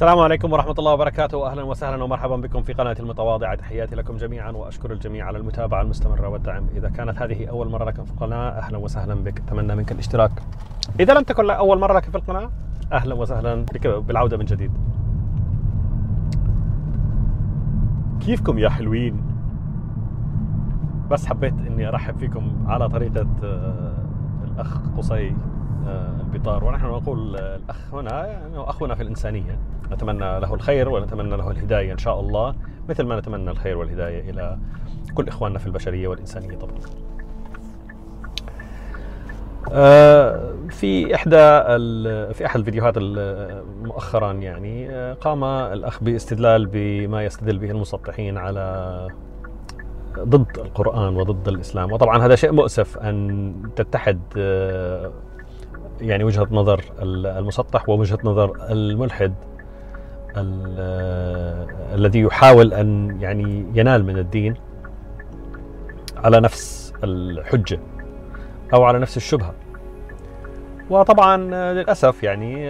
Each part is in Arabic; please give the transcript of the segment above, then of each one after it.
السلام عليكم ورحمة الله وبركاته. أهلا وسهلا ومرحبا بكم في قناة المتواضعة. تحياتي لكم جميعا وأشكر الجميع على المتابعة المستمرة والدعم. إذا كانت هذه أول مرة لك في القناة أهلا وسهلا بك، أتمنى منك الاشتراك. إذا لم تكن أول مرة لك في القناة أهلا وسهلا بك بالعودة من جديد. كيفكم يا حلوين؟ بس حبيت أني أرحب فيكم على طريقة الأخ قصي البطار، ونحن نقول الأخ هنا يعني أخونا في الإنسانية، نتمنى له الخير ونتمنى له الهداية إن شاء الله، مثل ما نتمنى الخير والهداية إلى كل إخواننا في البشرية والإنسانية طبعا. في أحد الفيديوهات مؤخرا يعني قام الأخ باستدلال بما يستدل به المسطحين على ضد القرآن وضد الإسلام، وطبعا هذا شيء مؤسف أن تتحد يعني وجهة نظر المسطح ووجهة نظر الملحد الذي يحاول أن يعني ينال من الدين على نفس الحجة أو على نفس الشبهة. وطبعا للأسف يعني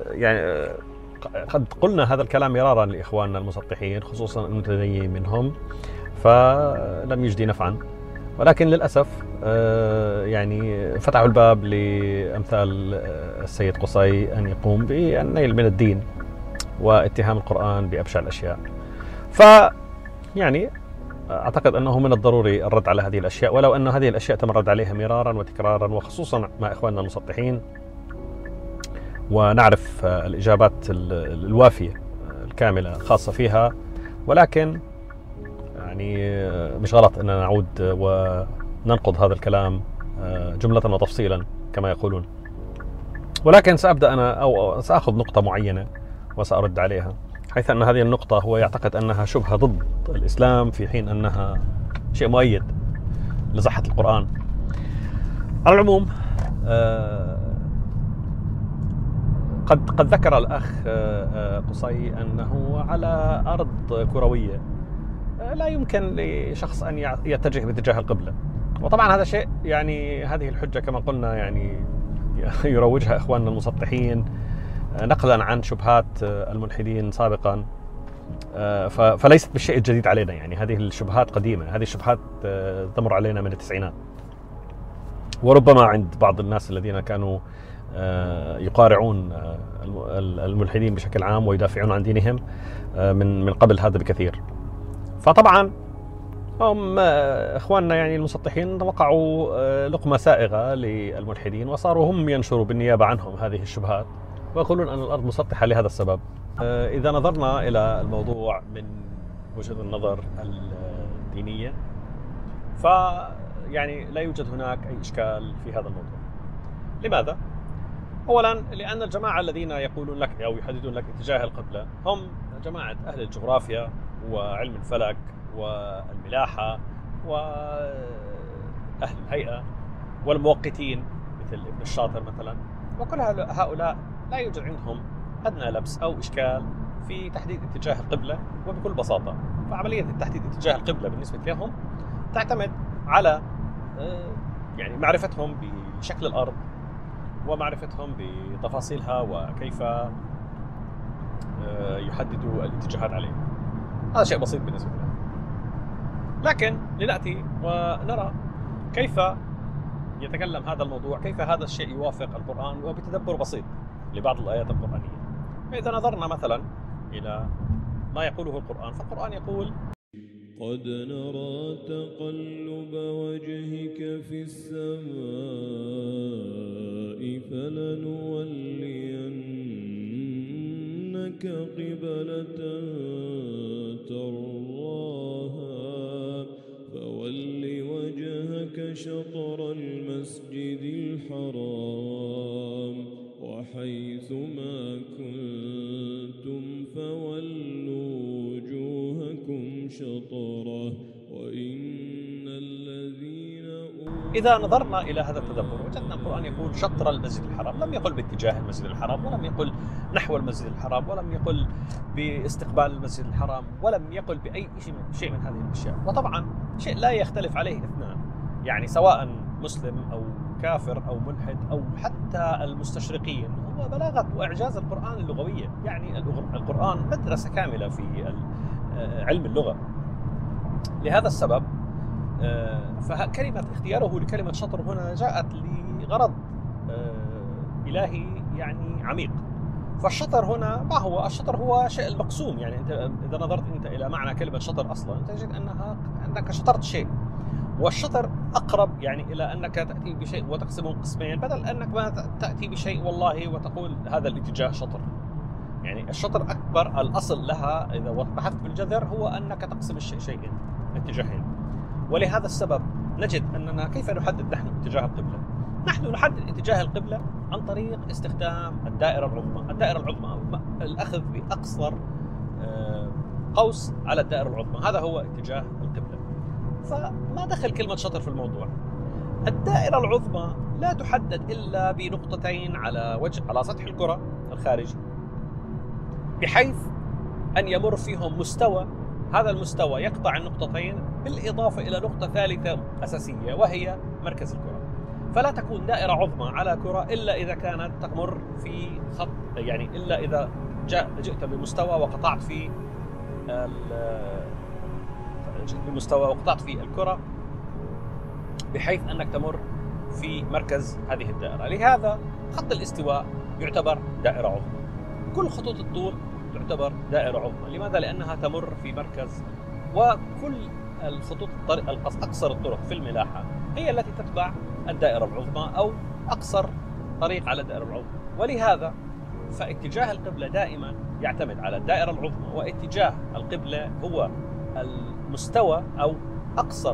قد قلنا هذا الكلام مرارا لإخواننا المسطحين، خصوصا المتدينين منهم، فلم يجدي نفعا، ولكن للأسف يعني فتحوا الباب لأمثال السيد قصي أن يقوم بالنيل من الدين واتهام القرآن بأبشع الأشياء. يعني أعتقد أنه من الضروري الرد على هذه الأشياء، ولو أن هذه الأشياء تم الرد عليها مرارا وتكرارا، وخصوصا مع إخواننا المسطحين، ونعرف الإجابات الوافية الكاملة الخاصة فيها، ولكن يعني مش غلط أننا نعود وننقض هذا الكلام جملة وتفصيلا كما يقولون. ولكن سأبدأ أنا أو سأخذ نقطة معينة وسأرد عليها، حيث أن هذه النقطة هو يعتقد أنها شبهة ضد الإسلام في حين أنها شيء مؤيد لصحة القرآن. على العموم قد ذكر الأخ قصي أنه على أرض كروية لا يمكن لشخص أن يتجه باتجاه القبلة، وطبعا هذا شيء يعني هذه الحجة كما قلنا يعني يروجها إخواننا المسطحين نقلا عن شبهات الملحدين سابقا، فليست بالشيء الجديد علينا. يعني هذه الشبهات قديمة، هذه الشبهات تمر علينا من التسعينات، وربما عند بعض الناس الذين كانوا يقارعون الملحدين بشكل عام ويدافعون عن دينهم من قبل هذا بكثير. فطبعا هم اخواننا يعني المسطحين وقعوا لقمة سائغة للملحدين، وصاروا هم ينشروا بالنيابة عنهم هذه الشبهات ويقولون أن الأرض مسطحة لهذا السبب. إذا نظرنا إلى الموضوع من وجهة النظر الدينية فيعني لا يوجد هناك أي إشكال في هذا الموضوع. لماذا؟ أولا لأن الجماعة الذين يقولون لك أو يحددون لك اتجاه القبلة هم جماعة أهل الجغرافيا وعلم الفلك والملاحة وأهل الهيئة والموقتين مثل ابن الشاطر مثلا، وكل هؤلاء لا يوجد عندهم أدنى لبس أو إشكال في تحديد اتجاه القبلة وبكل بساطة. فعملية تحديد اتجاه القبلة بالنسبة لهم تعتمد على يعني معرفتهم بشكل الأرض ومعرفتهم بتفاصيلها وكيف يحددوا الاتجاهات عليه. هذا شيء بسيط بالنسبة لنا، لكن لنأتي ونرى كيف يتكلم هذا الموضوع، كيف هذا الشيء يوافق القرآن وبتدبر بسيط لبعض الآيات القرآنية. فإذا نظرنا مثلا إلى ما يقوله القرآن، فالقرآن يقول: قد نرى تقلب وجهك في السماء فلنولينك قبلة ترضاها فول وجهك شطر المسجد الحرام وحيث ما كنتم فولوا وجوهكم شطره وإن الذين إذا نظرنا إلى هذا التدبر وجدنا القرآن يقول شطر المسجد الحرام، لم يقل باتجاه المسجد الحرام، ولم يقل نحو المسجد الحرام، م يقل باستقبال المسجد الحرام، ولم يقل بأي شيء من هذه الأشياء. وطبعا شيء لا يختلف عليه اثنان، يعني سواء مسلم أو كافر أو ملحد أو حتى المستشرقين هو بلاغة وإعجاز القرآن اللغوية. يعني القرآن مدرسة كاملة في علم اللغة. لهذا السبب فكلمة اختياره لكلمة شطر هنا جاءت لغرض إلهي يعني عميق. فالشطر هنا ما هو؟ الشطر هو شيء المقسوم. يعني أنت إذا نظرت أنت إلى معنى كلمة شطر أصلا تجد أنك شطرت شيء، والشطر أقرب يعني إلى أنك تأتي بشيء وتقسمه قسمين، بدل أنك ما تأتي بشيء والله وتقول هذا الاتجاه شطر. يعني الشطر أكبر الأصل لها إذا بحثت بالجذر هو أنك تقسم الشيء شيئين، اتجاهين. ولهذا السبب نجد أننا كيف نحدد نحن اتجاه القبلة؟ نحن نحدد اتجاه القبلة عن طريق استخدام الدائرة العظمى. الدائرة العظمى الأخذ بأقصر قوس على الدائرة العظمى، هذا هو اتجاه القبلة. فما دخل كلمة شطر في الموضوع؟ الدائرة العظمى لا تحدد إلا بنقطتين على سطح الكرة الخارجي، بحيث أن يمر فيهم مستوى، هذا المستوى يقطع النقطتين بالإضافة إلى نقطة ثالثة أساسية وهي مركز الكرة. فلا تكون دائرة عظمى على كرة إلا إذا كانت تمر في خط، يعني إلا إذا جئت بمستوى وقطعت في الكرة بحيث أنك تمر في مركز هذه الدائرة. لهذا خط الاستواء يعتبر دائرة عظمى. كل خطوط الطول تعتبر دائرة عظمى. لماذا؟ لأنها تمر في مركز، وكل الخطوط أقصر الطرق في الملاحة هي التي تتبع الدائرة العظمى أو أقصر طريق على الدائرة العظمى. ولهذا فاتجاه القبلة دائما يعتمد على الدائرة العظمى، واتجاه القبلة هو المستوى أو أقصر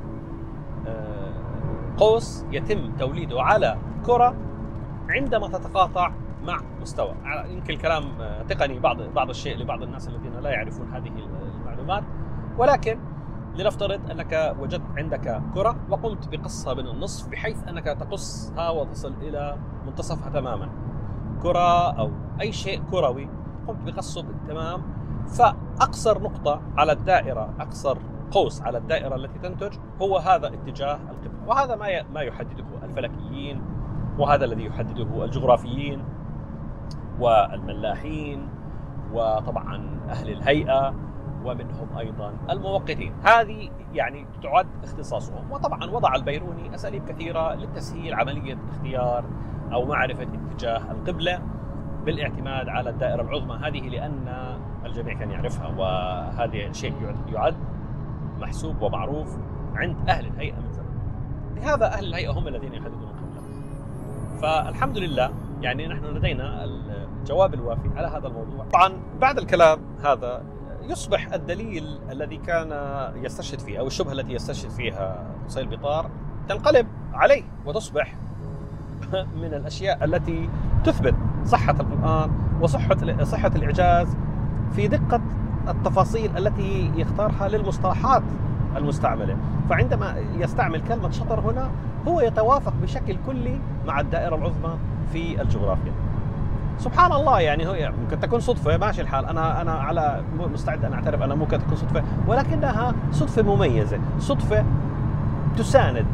قوس يتم توليده على كرة عندما تتقاطع مع مستوى. يمكن الكلام تقني بعض الشيء لبعض الناس الذين لا يعرفون هذه المعلومات، ولكن لنفترض أنك وجدت عندك كرة وقمت بقصها من النصف بحيث أنك تقصها وتصل إلى منتصفها تماما. كرة أو أي شيء كروي قمت بقصه بالتمام، فأقصر نقطة على الدائرة، أقصر قوس على الدائرة التي تنتج هو هذا اتجاه القبلة. وهذا ما يحدده الفلكيين، وهذا الذي يحدده الجغرافيين والملاحين وطبعا أهل الهيئة، ومنهم أيضا الموقتين. هذه يعني تعد اختصاصهم. وطبعا وضع البيروني أساليب كثيرة لتسهيل عملية اختيار أو معرفة اتجاه القبلة بالاعتماد على الدائرة العظمى هذه، لأن الجميع كان يعرفها، وهذا شيء يعد محسوب ومعروف عند أهل الهيئة من زمان. لهذا أهل الهيئة هم الذين يحددون القبلة. فالحمد لله يعني نحن لدينا الجواب الوافي على هذا الموضوع. طبعا بعد الكلام هذا يصبح الدليل الذي كان يستشهد فيه أو الشبهة التي يستشهد فيها قصي البطار تنقلب عليه وتصبح من الأشياء التي تثبت صحة القرآن وصحة الإعجاز في دقة التفاصيل التي يختارها للمصطلحات المستعملة. فعندما يستعمل كلمة شطر هنا هو يتوافق بشكل كلي مع الدائرة العظمى في الجغرافيا. سبحان الله، يعني هو ممكن تكون صدفة، ماشي الحال، أنا على مستعد أن أعترف أنها ممكن تكون صدفة، ولكنها صدفة مميزة، صدفة تساند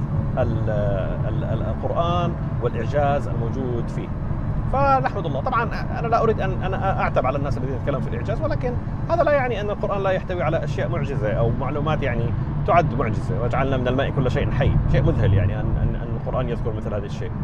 القرآن والإعجاز الموجود فيه. فنحمد الله. طبعا أنا لا أريد أن أنا أعتب على الناس الذين يتكلمون في الإعجاز، ولكن هذا لا يعني أن القرآن لا يحتوي على أشياء معجزة أو معلومات يعني تعد معجزة. وجعلنا من الماء كل شيء حي، شيء مذهل يعني أن القرآن يذكر مثل هذا الشيء.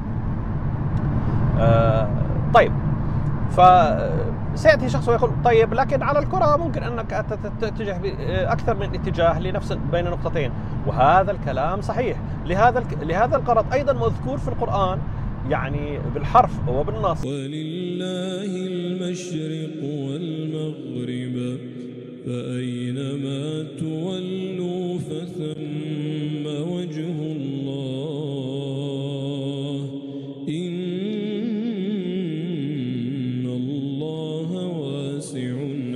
طيب، فسيأتي شخص ويقول طيب لكن على الكرة ممكن أنك تتجه أكثر من اتجاه لنفس بين نقطتين، وهذا الكلام صحيح. لهذا الغرض أيضا مذكور في القرآن يعني بالحرف وبالنص: ولله المشرق والمغرب فأينما تولوا فثم وجه الله إن الله واسع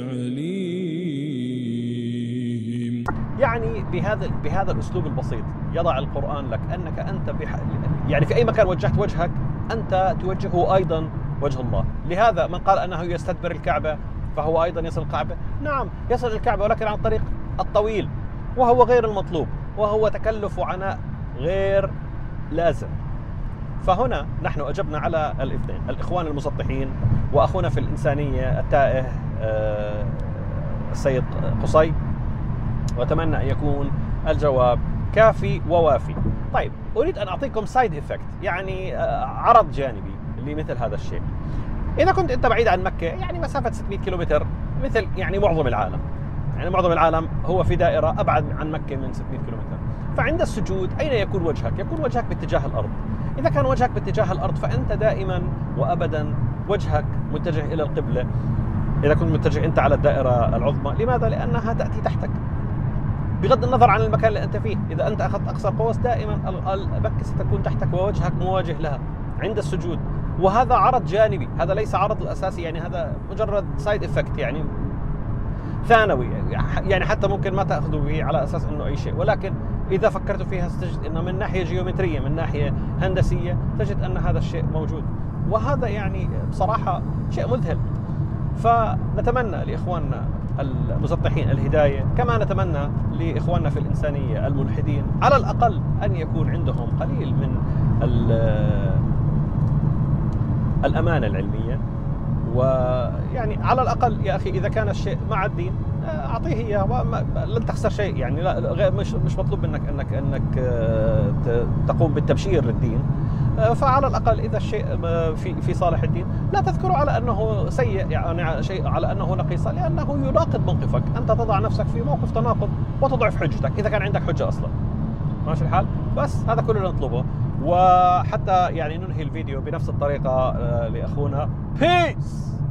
عليم. يعني بهذا الأسلوب البسيط يضع القرآن لك أنك أنت يعني في أي مكان وجهت وجهك أنت توجهه أيضا وجه الله. لهذا من قال أنه يستدبر الكعبة فهو أيضا يصل الكعبة، نعم يصل الكعبة، ولكن عن طريق الطويل، وهو غير المطلوب، وهو تكلف وعناء غير لازم. فهنا نحن أجبنا على الاثنين، الإخوان المسطحين وأخونا في الإنسانية التائه السيد قصي، وأتمنى أن يكون الجواب كافي ووافي. طيب، أريد أن أعطيكم سايد إفكت، يعني عرض جانبي لمثل هذا الشيء. إذا كنت أنت بعيد عن مكة، يعني مسافة 600 كيلومتر، مثل يعني معظم العالم، يعني معظم العالم هو في دائرة أبعد عن مكة من 600 كيلومتر، فعند السجود أين يكون وجهك؟ يكون وجهك باتجاه الأرض. إذا كان وجهك باتجاه الأرض فأنت دائما وأبدا وجهك متجه إلى القبلة. إذا كنت متجه أنت على الدائرة العظمى، لماذا؟ لأنها تأتي تحتك بغض النظر عن المكان اللي أنت فيه. إذا أنت أخذت أقصى قوس، دائما مكة ستكون تحتك ووجهك مواجه لها عند السجود. وهذا عرض جانبي، هذا ليس عرض الأساسي، يعني هذا مجرد سايد إفكت، يعني ثانوي، يعني حتى ممكن ما تأخذوا به على أساس أنه أي شيء، ولكن إذا فكرتوا فيها ستجد أنه من ناحية جيومترية، من ناحية هندسية، تجد أن هذا الشيء موجود. وهذا يعني بصراحة شيء مذهل. فنتمنى لإخواننا المسطحين الهداية، كما نتمنى لإخواننا في الإنسانية الملحدين على الأقل أن يكون عندهم قليل من الأمانة العلمية. ويعني على الأقل يا أخي إذا كان الشيء مع الدين أعطيه إياه، لن تخسر شيء. يعني لا، مش مطلوب منك أنك تقوم بالتبشير للدين، فعلى الأقل إذا الشيء في صالح الدين لا تذكره على أنه سيء، يعني شيء على أنه نقيصة، لأنه يناقض موقفك. أنت تضع نفسك في موقف تناقض وتضعف حجتك إذا كان عندك حجة أصلا. ماشي الحال؟ بس هذا كل اللي نطلبه. وحتى يعني ننهي الفيديو بنفس الطريقة لأخونا. بيس.